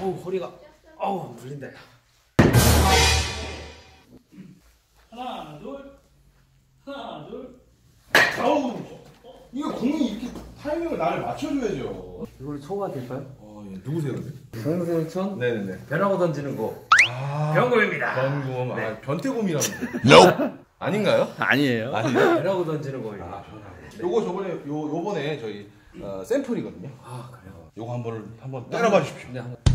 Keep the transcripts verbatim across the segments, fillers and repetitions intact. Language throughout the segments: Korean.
어우 허리가 어우 물린다. 하나 둘 하나 둘. 아우 이거 공이 이렇게 타이밍을 나를 맞춰줘야죠. 이걸 초가 될까요? 어, 예. 누구세요 근데? 정세천 네네네. 변하고 던지는 거. 아 변곰입니다. 변곰. 네. 아 변태곰이라는 아닌가요? 아니에요. 아니에요? 변하고 던지는 거예요. 아 변하고. 네. 요거 저번에 요 요번에 저희 어, 샘플이거든요. 아 그래요. 요거 한번 한번 때려봐 주십시오. 네, 한번.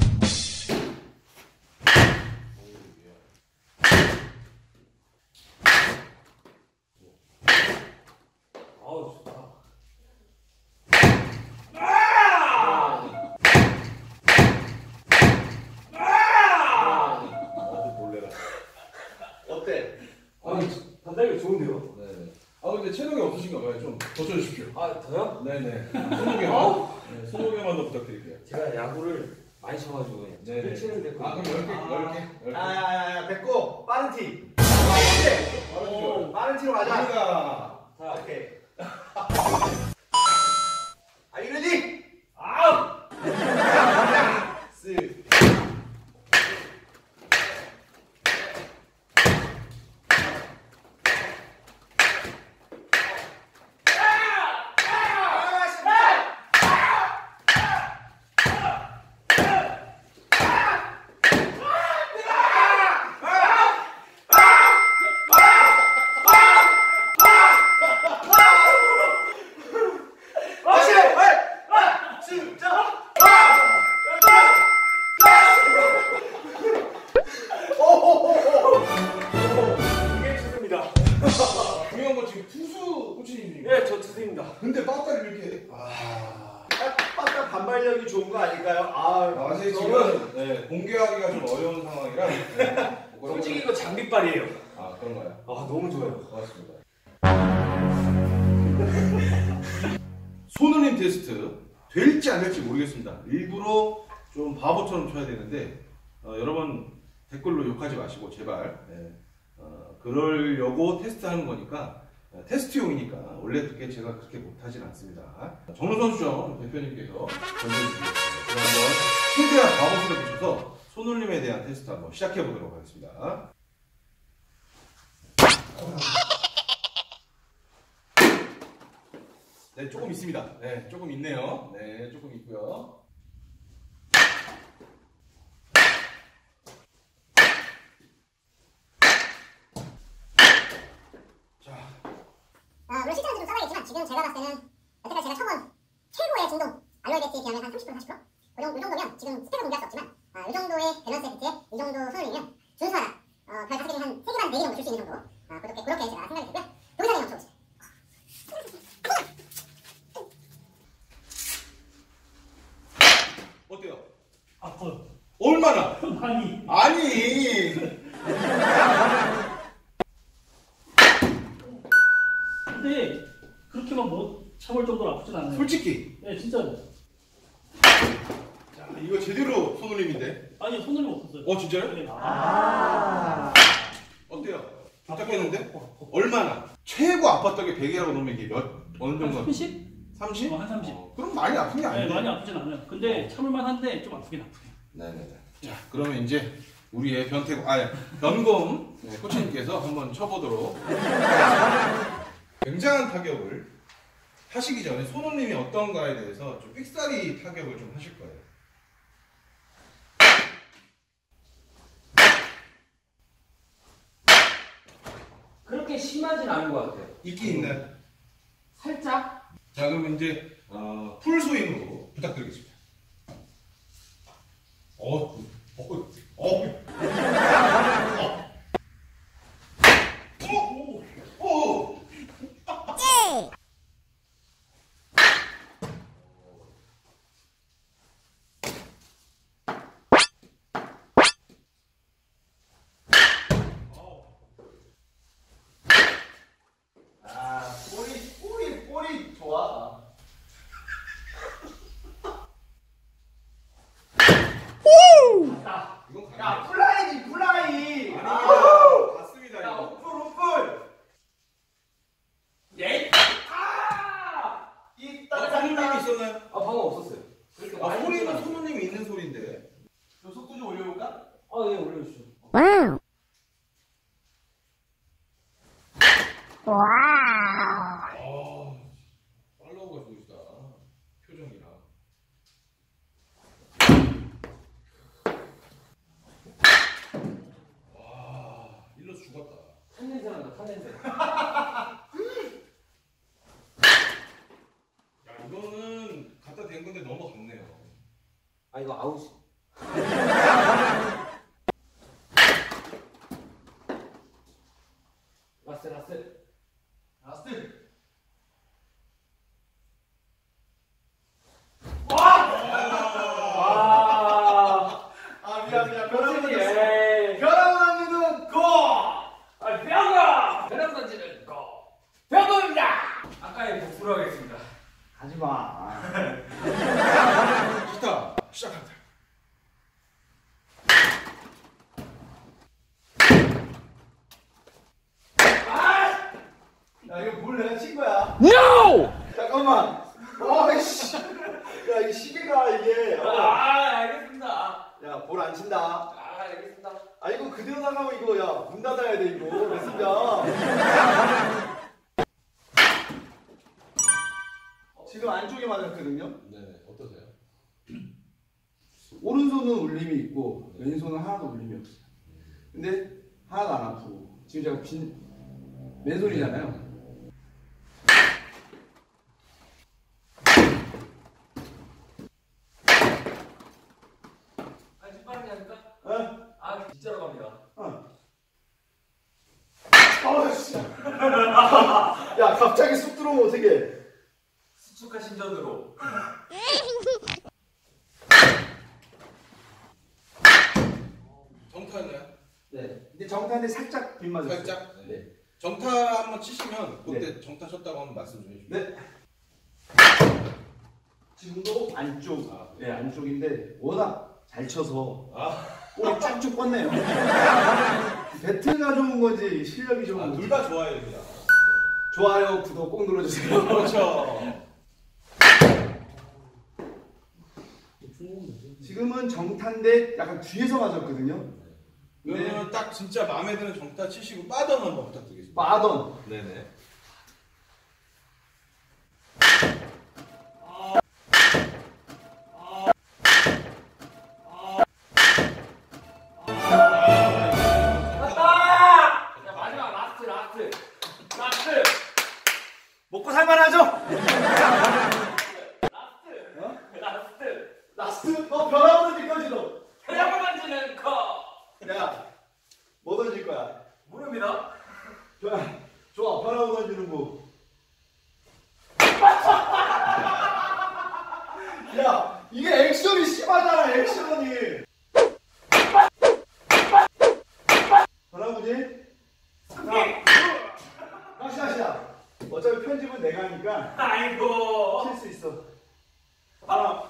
아우 좋다. 어때? 아니 반달기 좋은데요? 네네. 아 근데 체력이 없으신가 봐요. 좀 고쳐주십시오. 아 더요? 네네. 스무 개만. 네, 스무 개만 더 부탁드릴게요. 제가 야구를 많이 쳐가지고 네네. 치는 데 아 그럼 열 개, 열 개, 열 개. 아야야야 됐고 빠른 티. 오, 빠른 티로 가자. 아니다. 자 오케이. Are you ready? 아우. 쓰. 중요한 건 지금 투수 코치님입니다. 네, 저 투수입니다. 근데 빠따를 이렇게 아. 빡빡 반발력이 좋은 거 아닐까요? 아, 사실 저는 지금 네, 공개하기가 좀 어려운 상황이라. 네, 솔직히 이거 장비빨이에요. 아 그런가요? 아 너무 좋아요. 고맙습니다. 손울림 테스트 될지 안 될지 모르겠습니다. 일부러 좀 바보처럼 쳐야 되는데 어, 여러분 댓글로 욕하지 마시고 제발. 네. 어, 그러려고 테스트하는 거니까 어, 테스트용이니까 원래 그렇게 제가 그렇게 못하진 않습니다. 정우 선수죠 대표님께서 던져주시겠습니다. 그럼 한번 최대한 바보스럽게 쳐서 손울림에 대한 테스트 한번 시작해 보도록 하겠습니다. 네, 조금 있습니다. 네, 조금 있네요. 네, 조금 있고요. 자, 아, 물론 실전에도 좀 써봐야겠지만 지금 제가 봤을 때는 여태까지 제가 쳐본 최고의 진동 알로에 배트에 비하면 한 삼십 퍼센트, 사십 퍼센트? 이 정도, 이 정도면 지금 스펙을 공개할 수 없지만 아, 이 정도의 밸런스 배트에 이 정도 손을이면 준수하다. 어, 별 다섯 개중 한 세 개 반, 네 개 정도 줄 수 있는 정도. 아, 그렇게, 그렇게 제가 생각이 들고요. 더 이상의 넘쳐보죠. 어때요? 아파요. 얼마나? 많이. 아니! 근데 그렇게만 못 참을 정도로 아프진 않아요. 솔직히. 네 진짜로. 자, 이거 제대로 손울림인데. 아니 손을 못 었어요. 어, 진짜요? 네. 아. 어때요? 부탁했는데? 얼마나? 최고 아팠던 게 백 개라고 놓으면 이게 몇, 어느 한 정도? 삼십? 삼십? 어, 한 삼십. 어, 그럼 많이 아픈 게 네, 아닌데? 많이 아프진 않아요. 근데 참을만 한데 좀 아프긴 아프네요. 네네네. 자, 그러면 이제 우리의 변태고, 아니, 변곰 네, 코치님께서 한번 쳐보도록. 굉장한 타격을 하시기 전에 손울림이 어떤가에 대해서 좀 삑사리 타격을 좀 하실 거예요. 그렇게 심하진 않은 것 같아요. 있긴 있나요? 살짝. 자, 그럼 이제 어, 풀 스윙으로 부탁드리겠습니다. 어, 어, 어, 어, 어, 어. 아, 볼이 볼이 볼이 좋아. 이건 야, 가능해요. 플라이지 플라이. 아닙니다. 맞습니다. 야, 이거. 우풀 우풀. 예? 아! 이 아, 손울림이 있었나요? 아 방금 없었어요. 그렇게 아, 많이 소리는 없었어요. 손울림이 있는 소리인데. 그 아 이거 아웃. 라스 라스. 라스트. 와. 아 미안 미안. 변화구 그렇지. 던졌어. 에이. 변화구 던지는 고. 아 병거. 변함 던지는 거. 병거입니다. 아까의 복수로 하겠습니다. 가지마. 기타 시작합니다. 야 이거 뭘 내가 친 거야? No. 잠깐만. 아이씨. 야 이 시계가 이게. 어. 아 알겠습니다. 야 볼 안 친다. 아 알겠습니다. 아 이거 그대로 나가면 이거 야 문 닫아야 돼 이거 레슨장. 지금 안쪽에 맞았거든요. 네네 어떠세요? 오른손은 울림이 있고 왼손은 하나도 울림이 없어요. 근데 하나도 안 아프고 지금 제가 빈 맨손이잖아요. 아 뒷바람이 하니까? 어? 아 진짜로 갑니다. 어. 아우씨. 야 갑자기 쑥 들어오면 어떡해. 수축하신 전으로. 정타였나요? 네. 근데 정타한테 살짝 빗 맞았어요. 살짝? 네. 정타 한번 치시면 그때 정타 쳤다고 한번 말씀 좀 해주세요. 네. 지금도 안쪽. 아, 네 안쪽인데 워낙 잘 쳐서 아, 볼이 쭉쭉 뻗네요. 배트가 좋은 건지 실력이 좋은 아, 건지. 둘 다 좋아요, 됩니다. 좋아요 구독 꼭 눌러주세요. 그렇죠. 지금은 정타인데 약간 뒤에서 맞았거든요. 그러면 딱 진짜 마음에 드는 정타 치시고 빠던 한번 부탁드리겠습니다. 빠던. 네네. 갔다! 자 마지막 라스트 라스트 라스트 먹고 살만하죠? 라스트 라스트 라스트? 어 변화구 던질 거지 너. 변함을 만지는 거. 야, 뭐 던질 거야? 모릅니다. 변 좋아 변화구 던지는 거. 야 이게 액션이 심하잖아 액션이. 변화구지? 자, 샷이야. 어차피 편집은 내가 하니까 아이고. 칠 수 있어. 하나.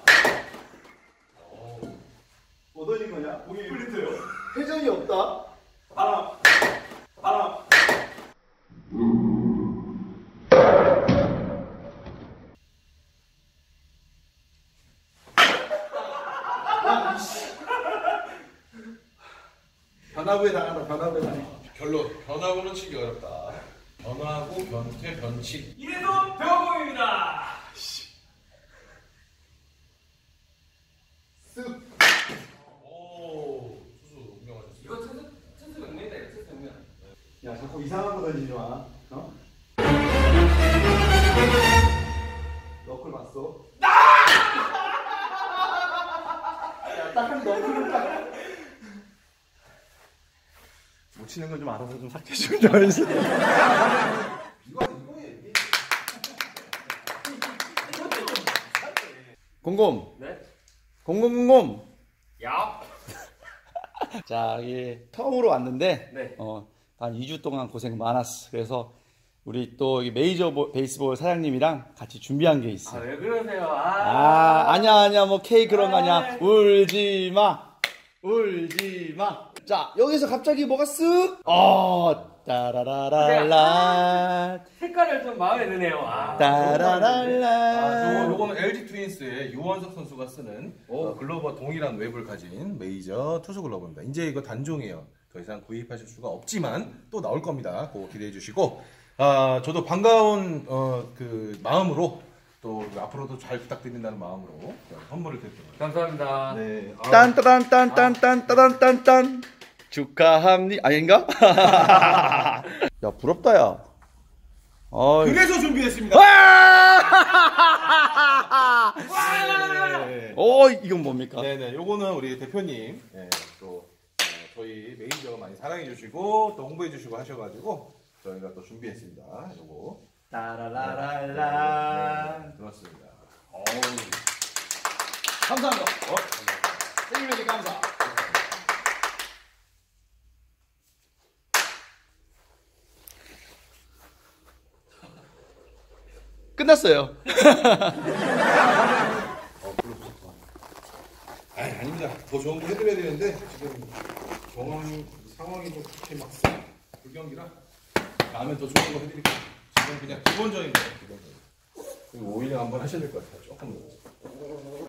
뭐 던진 거냐? 공이 플리트요. 회전이 없다. 하나. 하나. 변화구에 당한다. 변화구에 당해. 별로 변화구는 치기 어렵다. 변화구, 변퇴, 변칙. 이래도 병공입니다. 쓱. 오, 수수 유명하셨어요. 이거 투수 투수 명명이다. 이거 투수 명명. 야 자꾸 이상한 거 던지지 마. 어? 너클 봤어? 야, 딱한 너클을 딱. 못 치는 건 좀 알아서 좀 삭제 좀 해주세요. 이거 이거에 공공. 네? 공공공공. 야. 자, 이게 처음으로 왔는데 네. 어, 한 이 주 동안 고생 많았어. 그래서 우리 또 이 메이저 보- 베이스볼 사장님이랑 같이 준비한 게 있어. 아 왜 그러세요? 아. 아, 아니야, 아니야, 뭐, K 그런 거 아니야. 아이. 울지 마. 울지 마. 자, 여기서 갑자기 뭐가 쓱, 어, 따라라랄라. 색깔을 좀 마음에 드네요. 아. 아, 따라랄라. 요, 요거는 엘지 트윈스의 유원석 선수가 쓰는 어, 글러브와 동일한 웹을 가진 메이저 투수 글러브입니다. 이제 이거 단종이에요. 더 이상 구입하실 수가 없지만 또 나올 겁니다. 그거 기대해 주시고, 아, 저도 반가운 어, 그 마음으로 또 앞으로도 잘 부탁드린다는 마음으로 선물을 드릴게요. 감사합니다. 네. 아, 딴따단딴딴딴따단딴딴. 축하합니다. 아닌가? 야, 부럽다, 야. 어이. 그래서 준비했습니다. 와! 네. 오, 오, 이건 뭡니까? 네네, 요거는 우리 대표님, 예, 또 어, 저희 매니저 많이 사랑해 주시고 또 홍보해 주시고 하셔가지고 저희가 또 준비했습니다. 요거. 따라라라라. 네, 그렇습니다. 어우. 감사합니다. 어? 생일매직 감사. 끝났어요. 어, 불러주셨구나. 아니, 아닙니다. 더 좋은 거 해드려야 되는데 지금 정황 상황이 좀 그렇게 막 불경기라 다음에 더 좋은 거 해드릴게요. 지금 그냥 기본적인 거 기본적인 거. 그리고 오일링 한번 하셔야 될 것 같아요. 조금 더.